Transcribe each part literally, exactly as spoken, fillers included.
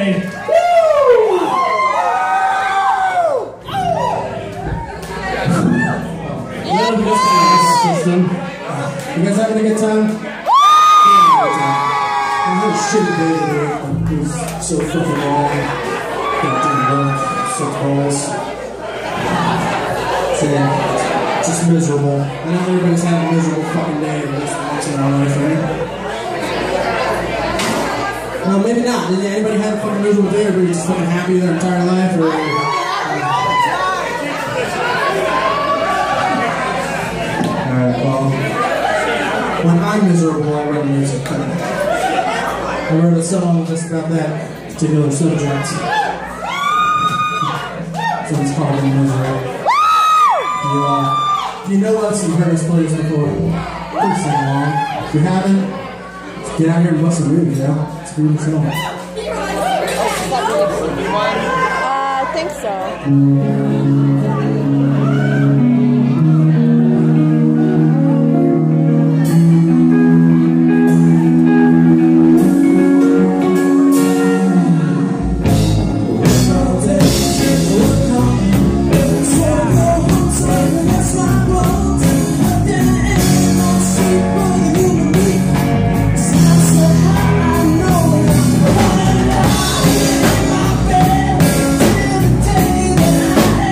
Day. Woo! Love this kind system. You guys having a good time? I had a shitty day today. It was so fucking long. Got done work, so balls. So yeah, just miserable. I know everybody's having a miserable fucking day, but that's once in our life, right? No, maybe not. Did anybody have a fucking miserable day, or were you just fucking happy their entire life, or? Alright, well, when I'm miserable, I write music. I wrote a song just about that particular subject. So it's called Misery. If you, uh, if you know us, you've heard us play this before, please sing along. If you haven't, get out here and bust a move, you know? It's a beautiful song. Uh, I think so. I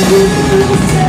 Thank you.